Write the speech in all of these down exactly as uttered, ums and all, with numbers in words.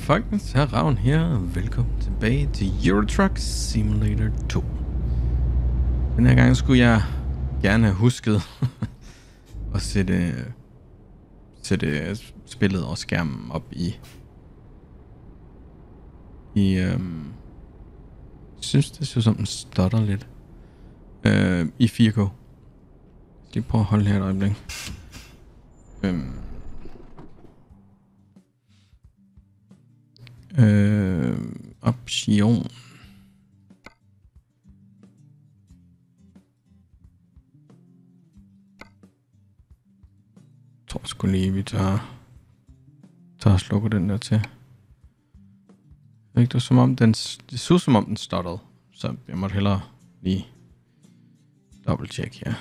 folkens, her Ravn her. Velkommen tilbage til Euro Truck Simulator to. Den her gang skulle jeg gerne have husket at sætte, sætte spillet og skærmen op i... i øhm, jeg synes, det ser som den stotter lidt. Øh, I fire K. Jeg skal lige prøve at holde her et øjeblik. Øhm. Øh, option. Jeg tror sgu lige, vi tager, tager og slukker den der til. Det var som om den, det så som om den stottede, så jeg måtte hellere lige dobbelt check her.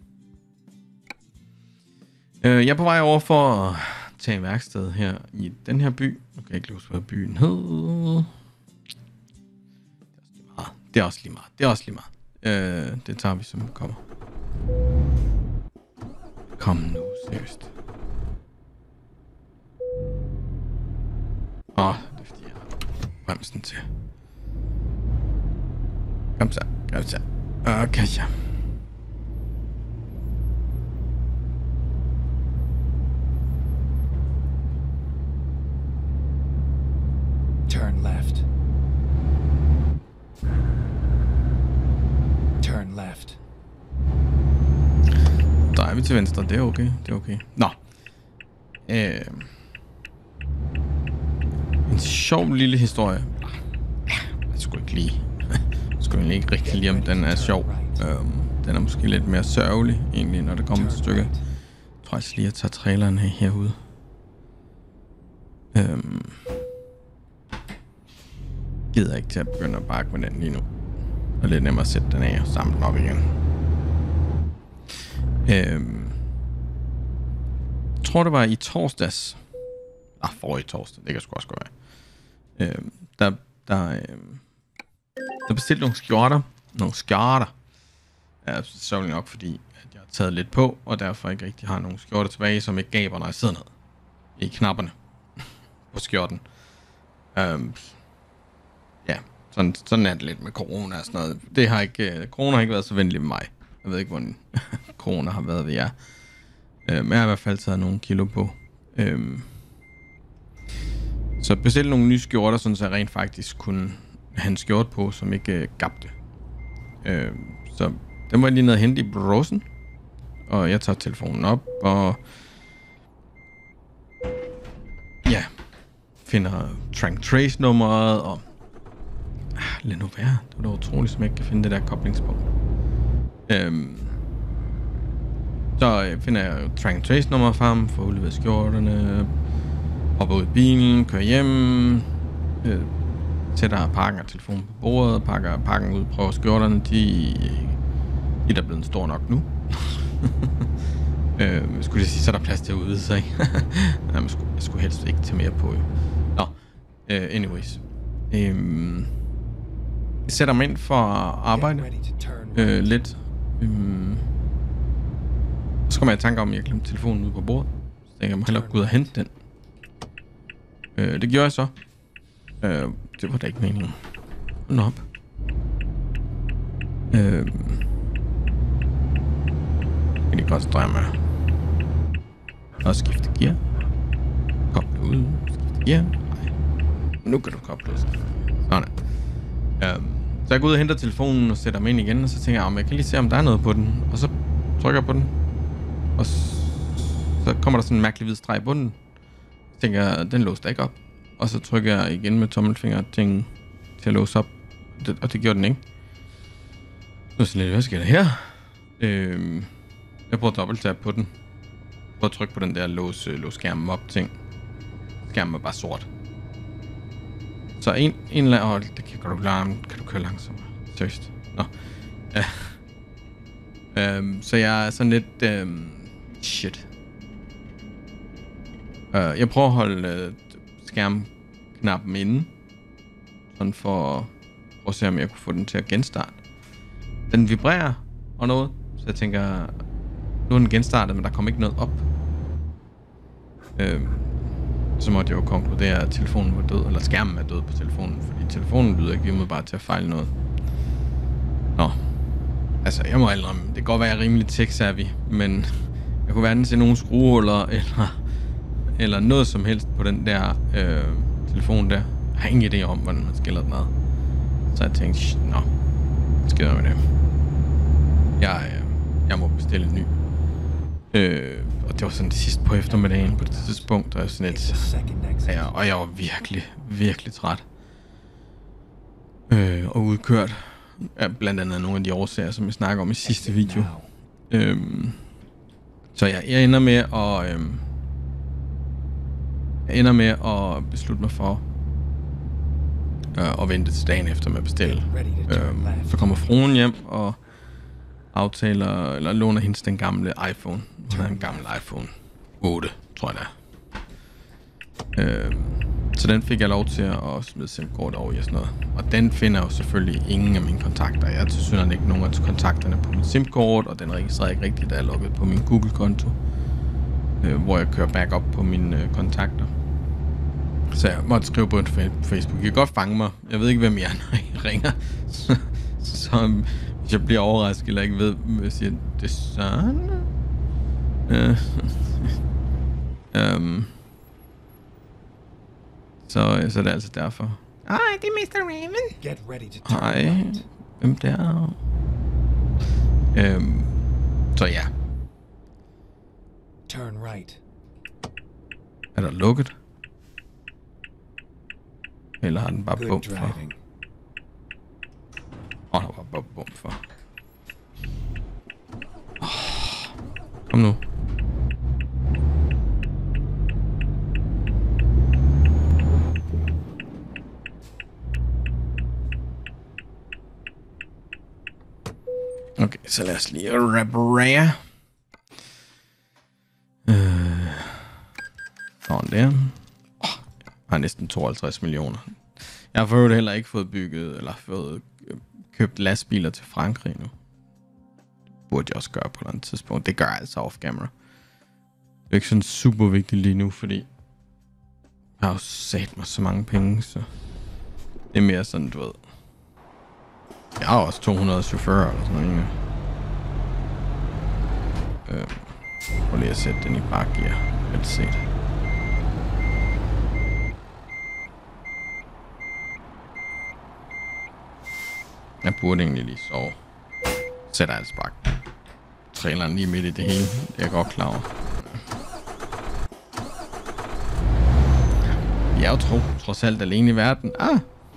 Øh, jeg er på vej over for at tage en værksted her i den her by. Nu kan jeg ikke huske, hvad byen hed. Det er også lige meget. Det er også lige meget. Øh, det tager vi, som det kommer. Kom nu, seriøst. Åh, oh, det er fordi, jeg har bremsen til. Kom så, kom så. Okay, ja. Turn left. Turn left. Drejer vi til venstre, det er okay, det er okay. Nå. Øh. En sjov lille historie. Jeg skulle ikke lige. Jeg skulle ikke rigtig lide, om den er sjov. Øhm, den er måske lidt mere sørgelig, egentlig, når det kommer til stykket. Jeg tror jeg lige, at tage traileren her herude. Øhm. Gider ikke til at begynde at bakke med den lige nu. Og lidt nemmere at sætte den af og samle den op igen. Øhm. Jeg tror, det var i torsdags. Ah, forrige torsdag. Det kan sgu også godt være. Øhm, der, der, øhm, der bestilte nogle skjorter. Nogle skjorter. Ja, så er det nok, fordi at jeg har taget lidt på, og derfor ikke rigtig har nogle skjorter tilbage, som ikke gaber, når jeg sidder ned i knapperne på skjorten. Øhm, ja, sådan, sådan er det lidt med corona og sådan noget. Det har ikke, øh, corona har ikke været så venlig med mig. Jeg ved ikke, hvordan corona har været ved jer. Øhm, jeg har i hvert fald taget nogle kilo på. Øhm, Så bestil nogle nye skjorter, sådan så jeg rent faktisk kunne have en skjort på, som ikke øh, gabte. Øh, så den må jeg lige ned og hente i brosen. Og jeg tager telefonen op og... Ja, finder Track Trace nummeret og... Ah, lad nu være. Det var da utroligt, som jeg ikke kan finde det der koblingspunkt. Øh, så øh, finder jeg Track Trace nummeret frem, får udleveret skjorterne... Hopper ud i bilen, kører hjem, øh, sætter pakken af telefonen på bordet, pakker pakken ud, prøver skjorterne, de, de er der blevet stor nok nu. øh, jeg skulle lige sige, så er der plads til at udvide sig. Nej, jeg, skulle, jeg skulle helst ikke tage mere på. Nå, uh, anyways. Øh, jeg sætter mig ind for at arbejde øh, lidt. Øh, så kommer jeg i tanke om, at jeg glemte telefonen ude på bordet. Så tænker jeg, må hellere gå ud og hente den. Øh, det gjorde jeg så. Øh, det var da ikke meningen. Hold nu op. Øh, kan de koncentrere mig. Og skifte gear. Koble ud. Skifte gear. Nej. Nu kan du koble ud. Sådan. Øh, så jeg går ud og henter telefonen og sætter mig ind igen. Og så tænker jeg, om jeg kan lige se, om der er noget på den. Og så trykker jeg på den. Og så kommer der sådan en mærkelig hvid streg i bunden. Tænker jeg, den låste ikke op. Og så trykker jeg igen med tommelfinger ting til at låse op. Det, og det gjorde den ikke. Nu sådan lidt, hvad sker der her? Øhm, jeg prøver at dobbelttabe på den. Jeg prøver at trykke på den der låse, låse skærmen op ting. Skærmen er bare sort. Så en, en eller anden... Åh, det kan du klare. Kan du køre langsommere? Seriøst. Nå. Ja. øhm, så jeg er sådan lidt... Øhm, shit. Uh, jeg prøver at holde uh, skærmknappen inde, sådan for at, for at se, om jeg kunne få den til at genstarte. Den vibrerer og noget, så jeg tænker, nu er den genstartet, men der kommer ikke noget op. Uh, så måtte jeg jo konkludere, at telefonen var død, eller skærmen er død på telefonen, fordi telefonen lyder ikke umiddelbart til at fejle noget. Nå, altså jeg må aldrig, det kan godt være, at jeg er rimelig tech-savvy, men jeg kunne hverken se nogle skruehuller, eller, eller noget som helst på den der øh, telefon der. Jeg har ingen idé om, hvordan man skiller den ad. Så jeg tænkte, nå, hvad skal jeg med det? Jeg, øh, jeg må bestille en ny. Øh, og det var sådan det sidste på eftermiddagen på det tidspunkt, og jeg sådan et, ja, og jeg var virkelig, virkelig træt. Øh, og udkørt. Ja, blandt andet nogle af de årsager, som jeg snakker om i sidste video. Øh, så jeg, jeg ender med at, øh, jeg ender med at beslutte mig for øh, at vente til dagen efter med at bestille. Øh, så kommer fruen hjem og aftaler, eller låner hendes den gamle iPhone. Hun havde en gammel iPhone otte, tror jeg det er. Øh, så den fik jeg lov til at smide SIM-kort over i og sådan noget. Og den finder jo selvfølgelig ingen af mine kontakter. Jeg har tilsyneladende ikke nogen af kontakterne på mit SIM-kort, og den registrerer ikke rigtigt, da jeg er logget på min Google-konto, øh, hvor jeg kører backup på mine øh, kontakter. Så jeg måtte skrive på Facebook. I kan godt fange mig. Jeg ved ikke, hvem jeg er, når I ringer. så, så hvis jeg bliver overrasket, eller ikke ved, hvis jeg siger, det er sådan. Uh, um, så, så er det altså derfor. Hej, det er mister Raven. Get ready to turn Hej, right. hvem der? Um, så ja. Turn right. Er der lukket? Eller har den bare Good bum for? driving. Åh, oh, der var bare bum for. Oh, kom nu. Okay, så lad os lige reparere. Øh, sådan der. Oh, jeg har næsten tooghalvtreds millioner. Jeg har for øvrigt heller ikke fået bygget, eller fået købt lastbiler til Frankrig nu. Det burde jeg også gøre på et andet tidspunkt. Det gør jeg altså off-camera. Det er ikke sådan super vigtigt lige nu, fordi jeg har jo sat mig så mange penge, så det er mere sådan, du ved. Jeg har også to hundrede chauffører eller sådan noget. Øh, prøv lige at sætte den i bakgear. Lidt set. Jeg burde egentlig lige sove. Sætter altså bare traileren lige midt i det hele. Det er jeg godt klar over. Jeg er jo tro, trods alt alene i verden. Ah!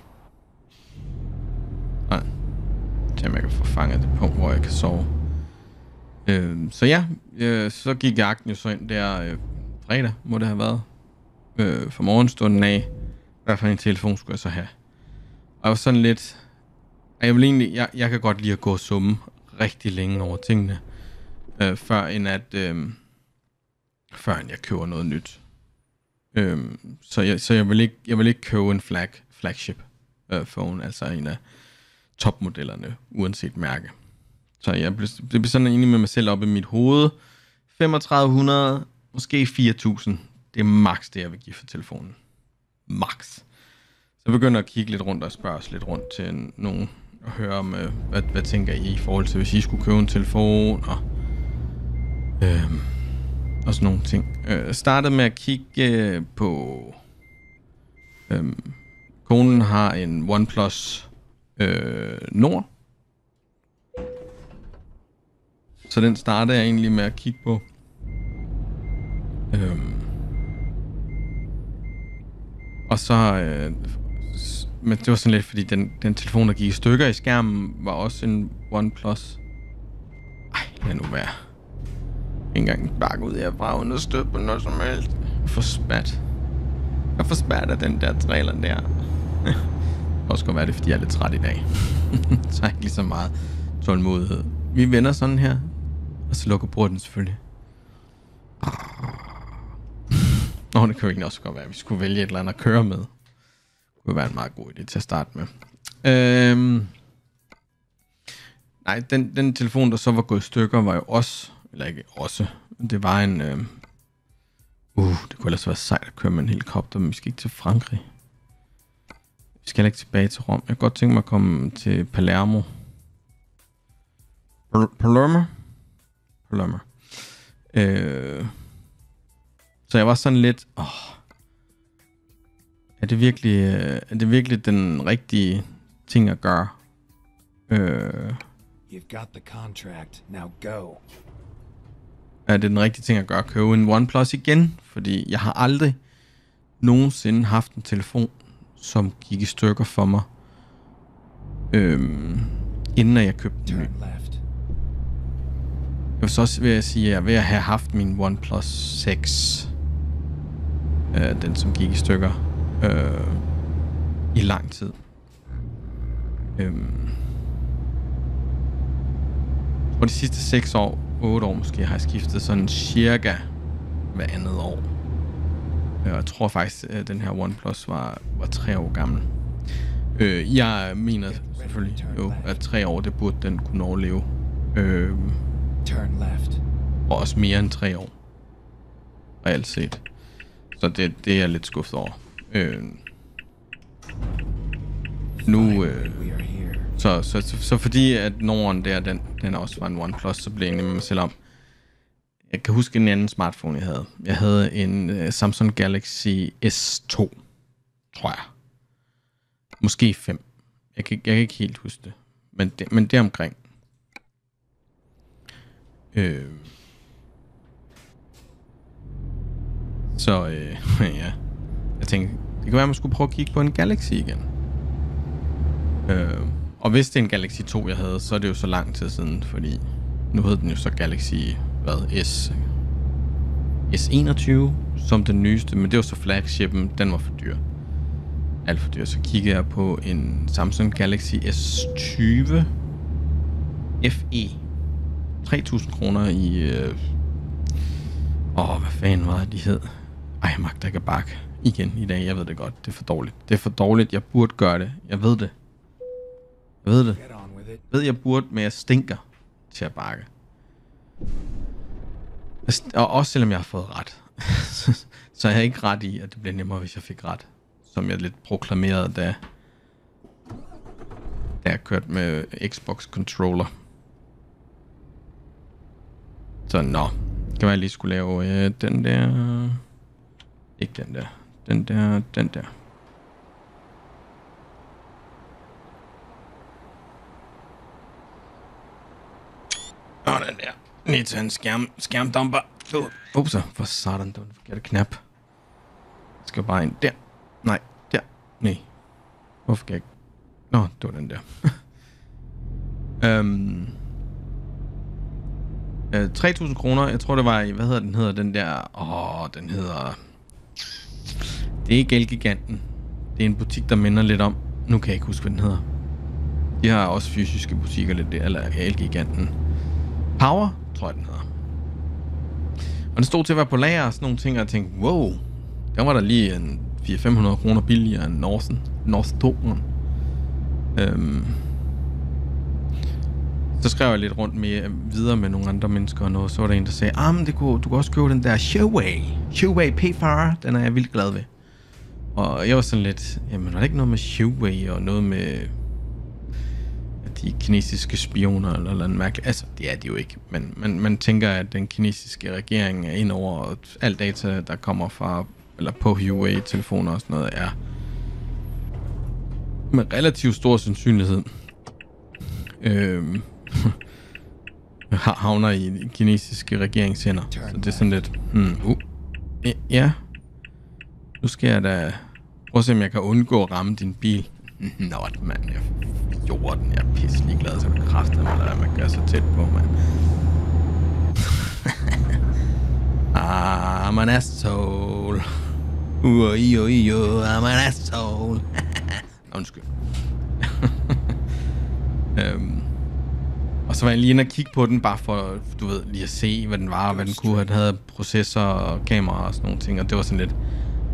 Nej. Til jeg kan få fanget det punkt, hvor jeg kan sove. Øh, så ja, øh, så gik jagten jo så ind der øh, fredag, må det have været. Øh, for morgenstunden af. Hvad for en telefon skulle jeg så have? Og jeg var sådan lidt... Jeg vil egentlig, jeg, jeg kan godt lide at gå og summe rigtig længe over tingene, øh, før end at, øh, før end jeg køber noget nyt. Øh, så jeg, så jeg vil ikke, jeg vil ikke købe en flag, flagship øh, phone, altså en af topmodellerne, uanset mærke. Så jeg blev, det blev sådan enig med mig selv op i mit hoved. femogtredive hundrede, måske fire tusind. Det er max det, jeg vil give for telefonen. Max. Så jeg begynder at kigge lidt rundt og spørge os lidt rundt til nogen og høre om, øh, hvad, hvad tænker I i forhold til, hvis I skulle købe en telefon og, øh, og sådan nogle ting. Jeg øh, startede med at kigge øh, på... Øh, konen har en OnePlus øh, Nord. Så den startede jeg egentlig med at kigge på. Øh, og så... Øh, Men det var sådan lidt, fordi den, den telefon, der gik i stykker i skærmen, var også en OnePlus. Ej, lad nu være. Ikke engang bakke ud af bare uden at støtte på noget som helst. For spat. Jeg får spat af den der trailer der. Det kan også godt være det, fordi jeg er lidt træt i dag. Så har jeg ikke lige så meget tålmodighed. Vi vender sådan her. Og så lukker porten selvfølgelig. Nå, det kan jo egentlig også godt være, at vi skulle vælge et eller andet at køre med. Det kunne være en meget god idé til at starte med. Øhm, nej, den, den telefon, der så var gået i stykker, var jo også, eller ikke også, det var en, øh, Uh, det kunne ellers være sejt at køre med en helikopter, men vi skal ikke til Frankrig. Vi skal heller ikke tilbage til Rom. Jeg kunne godt tænke mig at komme til Palermo. Palermo? Palermo. Øh, så jeg var sådan lidt... Åh, er det virkelig, er det virkelig den rigtige ting at gøre? Øh, You've got the contract. Now go. er det den rigtige ting at gøre? Købe en OnePlus igen? Fordi jeg har aldrig nogensinde haft en telefon, som gik i stykker for mig, øhm, inden jeg købte den. Turn left. Jeg vil så også vil jeg sige, at jeg er ved at have haft min OnePlus seks, øh, den som gik i stykker, øh, i lang tid. Øhm, og de sidste seks år, otte år måske, har jeg skiftet sådan cirka hver andet år. Jeg tror faktisk, at den her OnePlus var, var tre år gammel. Øh, jeg mener selvfølgelig jo, at tre år, det burde den kunne overleve. Øh, Turn left. og også mere end tre år. Reelt set. Så det, det er jeg lidt skuffet over. Øh, nu... Øh, så, så, så, så fordi at Norden der, den, den også var en OnePlus, så blev jeg enig med mig selv om. Jeg kan huske en anden smartphone, jeg havde. Jeg havde en uh, Samsung Galaxy S to, tror jeg. Måske fem. Jeg kan, jeg kan ikke helt huske det. Men det, men det omkring. Øh. Så øh, ja. Jeg tænkte, det kan være, at man skulle prøve at kigge på en Galaxy igen. Øh. Og hvis det er en Galaxy to, jeg havde, så er det jo så lang tid siden, fordi nu hed den jo så Galaxy, hvad, S, S enogtyve som den nyeste, men det var så flagshippen, den var for dyr. Alt for dyr. Så kiggede jeg på en Samsung Galaxy S tyve F E. tre tusind kroner i... Øh... Åh, hvad fanden var det, de hed? Ej, jeg magter ikke at bakke igen i dag. Jeg ved det godt. Det er for dårligt. Det er for dårligt. Jeg burde gøre det. Jeg ved det. Jeg ved det. Jeg ved, jeg burde, men jeg stinker til at bakke. Og også selvom jeg har fået ret. Så jeg har ikke ret i, at det bliver nemmere, hvis jeg fik ret. Som jeg lidt proklamerede, da, da jeg kørte med Xbox controller. Så nå. Kan være, jeg lige skulle lave øh, den der... Ikke den der. Den der, den der. Og den der. Lige til en skærm, skærmdumper. Ups, for satan, det var den forkerte knap. Jeg skal bare ind der. Nej, der. Nej. Hvorfor kan jeg ikke? Nå, det var den der. øhm, øh, tre tusind kroner, jeg tror det var i, hvad hedder den hedder, den der, åh, den hedder, det er ikke Elgiganten. Det er en butik, der minder lidt om, nu kan jeg ikke huske, hvad den hedder. De har også fysiske butikker lidt der, eller Elgiganten. Power, tror jeg, den hedder. Og den stod til at være på lager og sådan nogle ting, og jeg tænkte, wow, der var der lige en fire hundrede til fem hundrede kroner billigere end Northern, North toeren. Øhm. Så skrev jeg lidt rundt med, videre med nogle andre mennesker og noget, så var der en, der sagde, ah, men det kunne, du kan også købe den der Huawei. Huawei P fyrre, den er jeg vildt glad ved. Og jeg var sådan lidt, jamen var der ikke noget med Huawei og noget med de kinesiske spioner eller noget mærkeligt. Altså, det er de jo ikke. Men man, man tænker, at den kinesiske regering er ind over alt data, der kommer fra, eller på Huawei-telefoner og sådan noget, er med relativt stor sandsynlighed øhm, havner i de kinesiske regeringshænder. Så det er sådan lidt, hmm, uh, ja, nu skal jeg da prøve at se, om jeg kan undgå at ramme din bil. Nå, mand, jeg gjorde den. Jeg er pisselig glad, så du kræfter mig, eller man gør så tæt på, mand. ah, I'm an asshole. Uh, uh, uh, I'm an asshole. Undskyld. øhm. Og så var jeg lige inde og kigge på den, bare for, du ved, lige at se, hvad den var, og hvad den kunne. Den havde processor og kamera og sådan nogle ting, og det var sådan lidt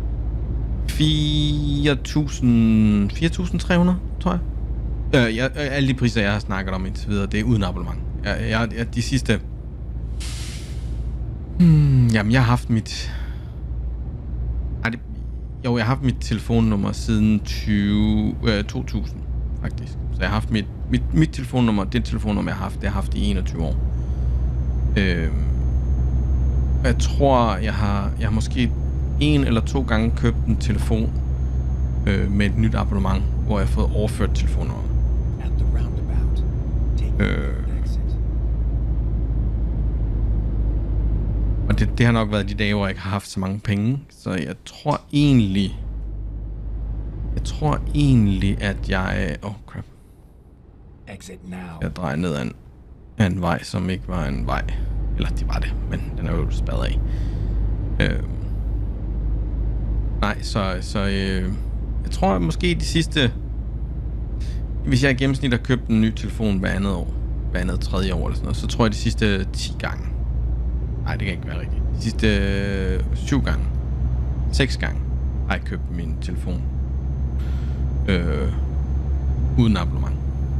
fire tusind tre hundrede, tror jeg. Øh, jeg, alle de priser, jeg har snakket om indtil videre, det er uden abonnement. Jeg, jeg, jeg, de sidste... Hmm, jamen, jeg har haft mit Ej, det, jo, jeg har haft mit telefonnummer siden tyve, øh, to tusind, faktisk. Så jeg har haft mit, mit, mit telefonnummer, det telefonnummer, jeg har haft, det har jeg haft i enogtyve år. Øh, jeg tror, jeg har, jeg har måske en eller to gange købt en telefon øh, med et nyt abonnement, hvor jeg har fået overført telefonnummer. Øh, og det, det har nok været de dage, hvor jeg ikke har haft så mange penge. Så jeg tror egentlig... Jeg tror egentlig, at jeg... Åh, oh crap. Jeg drejer ned ad en, af en vej, som ikke var en vej. Eller det var det, men den er jo spadet af. Øh, nej, så... så øh, jeg tror at måske de sidste... Hvis jeg i gennemsnit har købt en ny telefon hver andet år, hver andet tredje år eller sådan noget, så tror jeg de sidste ti gange. Nej, det kan ikke være rigtigt. De sidste øh, syv gange, seks gange har jeg købt min telefon øh, uden abonnement.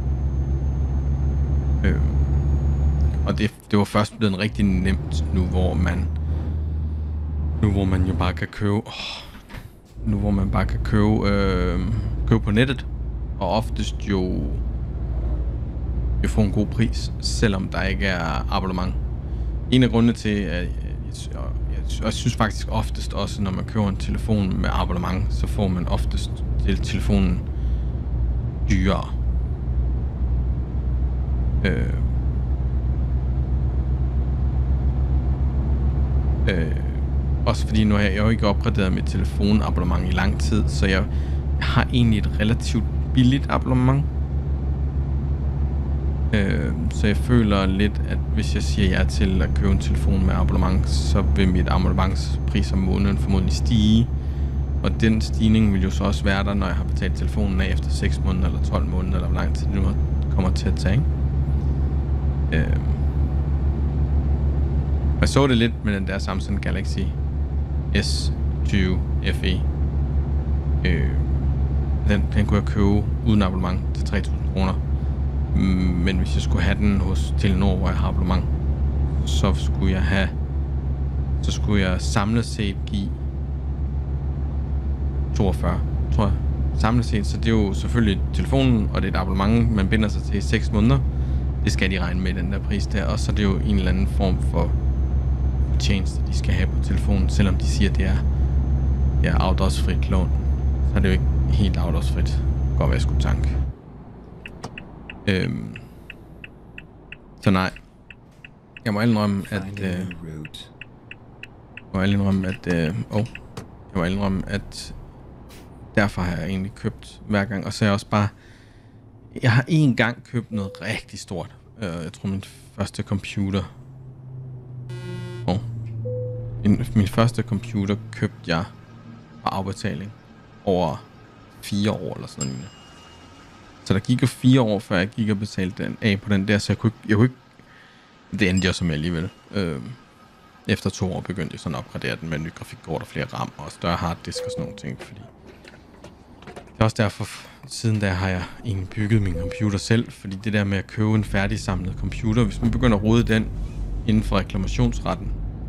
Øh, og det, det var først blevet rigtig nemt nu, hvor man nu hvor man jo bare kan købe, åh, nu hvor man bare kan købe, øh, købe på nettet. Og oftest jo, jo får en god pris, selvom der ikke er abonnement. En af grundene til, at jeg, jeg, jeg, jeg synes faktisk oftest også, når man køber en telefon med abonnement, så får man oftest til telefonen dyrere. Øh, øh, også fordi nu har jeg jo ikke opgraderet mit telefonabonnement i lang tid, så jeg, jeg har egentlig et relativt billigt abonnement. Øh, så jeg føler lidt, at hvis jeg siger ja til at købe en telefon med abonnement, så vil mit abonnementspris om måneden formodentlig stige. Og den stigning vil jo så også være der, når jeg har betalt telefonen af efter seks måneder eller tolv måneder, eller hvor lang tid det nu kommer til at tage. Øh, jeg så det lidt med den der Samsung Galaxy S tyve F E. Øh, Den, den kunne jeg købe uden abonnement til tre tusind kroner. Men hvis jeg skulle have den hos Telenor, hvor jeg har abonnement, så skulle jeg have, så skulle jeg samlet set give toogfyrre, tror jeg. Samlet set, så det er jo selvfølgelig telefonen, og det er et abonnement, man binder sig til i seks måneder. Det skal de regne med, den der pris der. Og så er det jo en eller anden form for tjeneste, de skal have på telefonen, selvom de siger, at det er, det er afdragsfrit lån. Så er det jo ikke helt afdragsfrit. Godt være, jeg skulle tanke. Øhm. Så nej. Jeg må indrømme, at... Øh, jeg må indrømme, at... Øh, oh, jeg må indrømme, at... Derfor har jeg egentlig købt hver gang. Og så er jeg også bare... Jeg har en gang købt noget rigtig stort. Øh, jeg tror, min første computer... Oh. Min, min første computer købte jeg på afbetaling over fire år eller sådan noget. Så der gik jo fire år, før jeg gik og betalte den af på den der, så jeg kunne ikke... Jeg kunne ikke det endte jeg så med alligevel. Øh, efter to år begyndte jeg sådan at opgradere den med ny grafikkort og flere RAM og større harddisk og sådan nogle ting, fordi... Det er også derfor, siden da har jeg egentlig bygget min computer selv, fordi det der med at købe en færdigsamlet computer, hvis man begynder at rode den inden for reklamationsretten,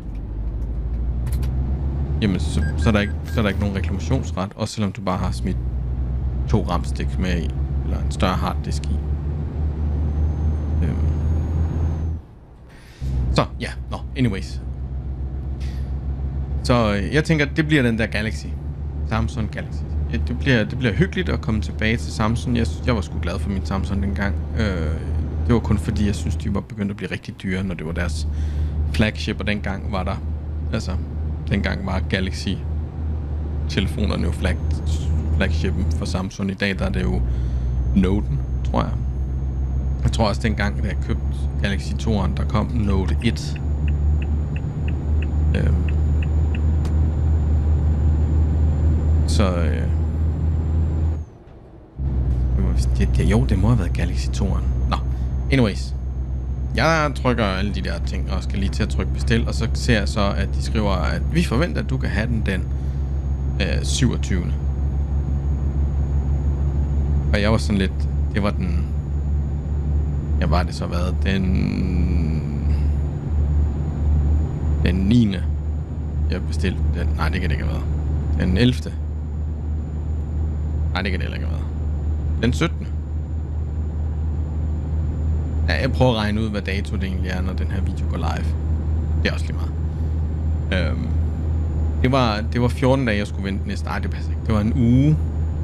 jamen så, så, er der ikke, så er der ikke nogen reklamationsret, også selvom du bare har smidt to RAM-sticks med i, eller en større harddisk i. Øhm. Så, ja, nå, anyways. Så øh, jeg tænker, det bliver den der Galaxy. Samsung Galaxy. Ja, det, bliver, det bliver hyggeligt at komme tilbage til Samsung. Jeg, jeg var sgu glad for min Samsung dengang. Øh, det var kun fordi, jeg synes, de var begyndt at blive rigtig dyre, når det var deres flagship, og dengang var der, altså, dengang var Galaxy telefonerne jo flag, flagshipen for Samsung. I dag der er det jo Noten, tror jeg. Jeg tror også dengang, da jeg købte Galaxy toeren, der kom Note et. Øhm. Så øh. det, det, jo, det må have været Galaxy toeren. Nå, anyways. Jeg trykker alle de der ting og skal lige til at trykke bestil, og så ser jeg så, at de skriver, at vi forventer, at du kan have den den øh, syvogtyvende Og jeg var sådan lidt, det var den, jeg var det så været, den, den niende jeg bestilte den, nej det kan det ikke have været. Den ellevte. Nej, det kan det heller ikke have været. Den syttende. Ja, jeg prøver at regne ud, hvad dato det egentlig er, når den her video går live. Det er også lige meget. Øhm, det, var, det var fjorten dage, jeg skulle vente næste. Nej, det passer ikke. Det var en uge.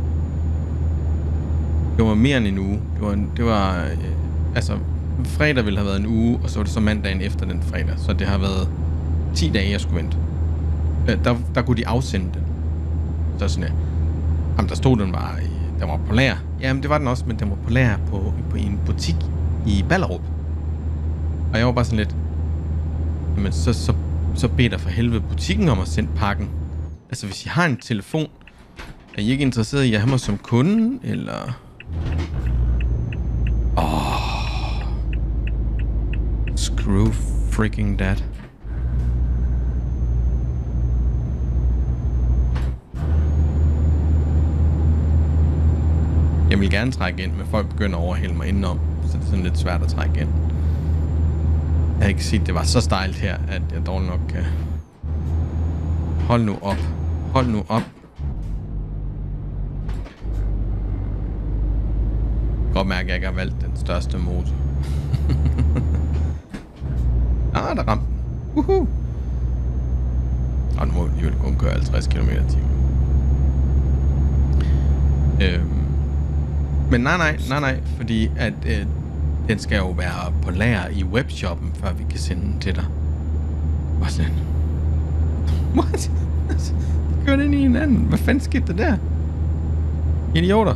Det var mere end en uge. Det var, det var øh, altså, fredag ville have været en uge, og så var det så mandagen efter den fredag. Så det har været ti dage, jeg skulle vente. Øh, der, der kunne de afsende den. Så sådan her. Jamen, der stod den var, den var på lager. Jamen, det var den også, men den var på lager på, på en butik i Ballerup. Og jeg var bare sådan lidt, jamen, så, så, så bed der for helvede butikken om at sende pakken. Altså, hvis I har en telefon, er I ikke interesseret i at have mig som kunde, eller... Åh... Oh. Screw freaking that. Jeg vil gerne trække ind, men folk begynder at overhælde mig indenom, så det er sådan lidt svært at trække ind. Jeg har ikke set, det var så stejlt her, at jeg dog nok kan... Hold nu op. Hold nu op. Jeg kan godt mærke, at jeg ikke har valgt den største motor. Ah, der ramte den. Uhu. Og nu må vi alligevel kun køre halvtreds kilometer i timen. Øhm. Men nej, nej, nej, nej, fordi at øh, den skal jo være på lager i webshoppen, før vi kan sende den til dig. Hvad sådan? What? De kører den i hinanden. Hvad fanden skete der der? Idioter.